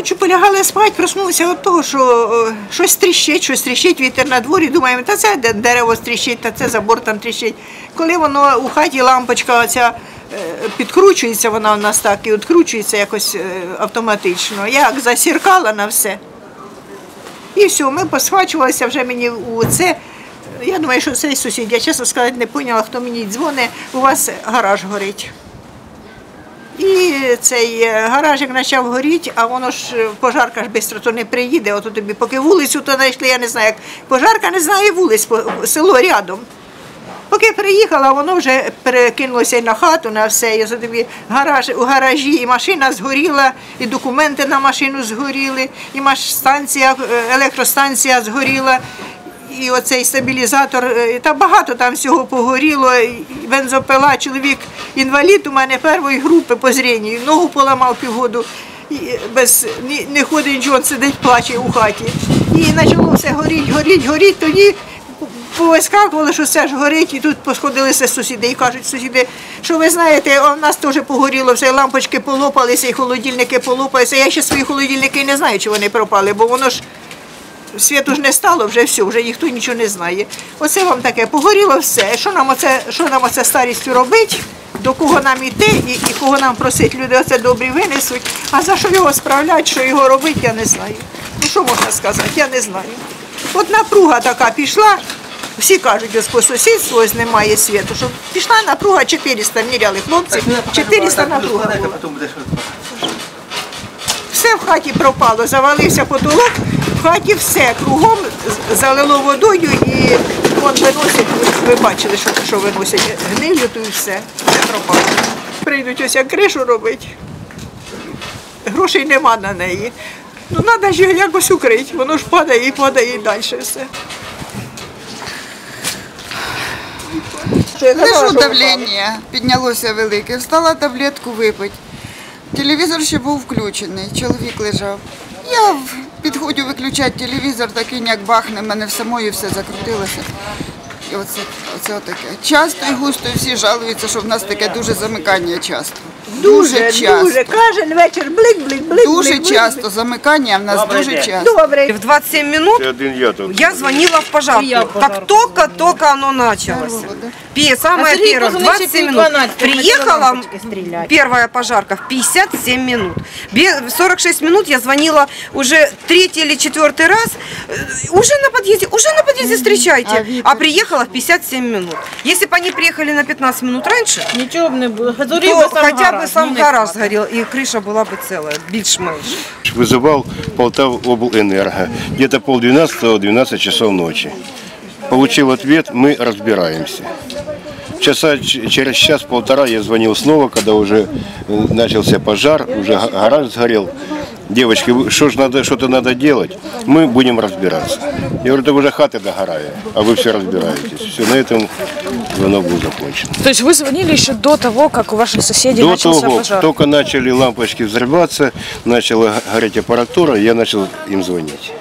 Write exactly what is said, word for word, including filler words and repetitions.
Ночі полягали спати, проснулися від того, що о, щось тріщить, щось тріщить, вітер на дворі. Думаємо, та це дерево тріщить, та це забор там тріщить. Коли воно у хаті лампочка оця підкручується, вона у нас так і відкручується якось автоматично. Я як засіркала на все. І все, ми посхвачувалися вже мені у це. Я думаю, що цей сусід, я чесно сказати, не поняла, хто мені дзвонить, у вас гараж горить. І цей гаражик почав горіти, а воно ж, пожарка ж швидко то не приїде, ото тобі, поки вулицю то знайшли, я не знаю, як пожарка не знає вулиць, село рядом. Поки приїхала, воно вже перекинулося і на хату, на все, і тобі гараж, у гаражі і машина згоріла, і документи на машину згоріли, і станція, електростанція згоріла, і оцей стабілізатор, та багато там всього погоріло, бензопила, чоловік інвалід у мене першої групи по зрінню, ногу поламав півгоду, без, не, не ходить нічого, сидить, плаче у хаті. І почало все горіть, горіть, горіть, тоді повискакували, що все ж горить, і тут посходилися сусіди і кажуть, сусіди, що ви знаєте, у нас теж погоріло, все, лампочки полопалися, і холодильники полопалися. Я ще свої холодильники не знаю, чи вони пропали, бо воно ж світу ж не стало, вже все, вже ніхто нічого не знає. Оце вам таке, погоріло все. Що нам оце, що нам оце старістю робити, до кого нам йти і, і кого нам просить, люди оце добрі винесуть. А за що його справляти, що його робити, я не знаю. Ну що можна сказати, я не знаю. От напруга така пішла, всі кажуть, ось по сусідству ось немає світу, що пішла напруга, чотириста міряли хлопці, чотириста напруга була. Все в хаті пропало, завалився потолок, в хаті все, кругом залило водою і вон виносять, ви бачили, що, що виносять, гнилю то і все, все пропало. Прийдуть ось як кришу робити, грошей нема на неї. Ну треба ж його якось укрити, воно ж падає і падає і далі все. Лежу, давлення піднялося велике, встала таблетку випити. Телевізор ще був включений, чоловік лежав. Я підходжу виключати телевізор, такий як бахне, в мене в самої все закрутилося. І оце, оце отаке. Часто і густо і всі жалуються, що в нас таке дуже замикання часто. Дуже, дуже часто. Дуже. Кожен вечір блик-блик-блик. Дуже блик, часто блик. Замикання в нас Добрый дуже день. Часто. Добре. В двадцать семь минут я звонила в пожарку. Как только-только оно началось. Самое первое, в двадцать семь минут. Приехала первая пожарка в пятьдесят семь минут. В сорок шесть минут я звонила уже третий или четвертый раз. Уже на подъезде, уже на подъезде встречайте. А приехала в пятьдесят семь минут. Если бы они приехали на пятнадцать минут раньше, ничего бы не было. То хотя бы сам гараж сгорел, и крыша была бы целая, більш-менш. Вызывал Полтавобленерго. Где-то полдвенадцатого, двенадцать часов ночи. Получил ответ, мы разбираемся. Часа через час-полтора я звонил снова, когда уже начался пожар, уже гараж сгорел. Девочки, что ж надо, что-то надо делать, мы будем разбираться. Я говорю, это уже хаты догорают, а вы все разбираетесь. Все, на этом звонок был закончен. То есть вы звонили еще до того, как у ваших соседей до начался того, пожар? Только начали лампочки взрываться, начала гореть аппаратура, я начал им звонить.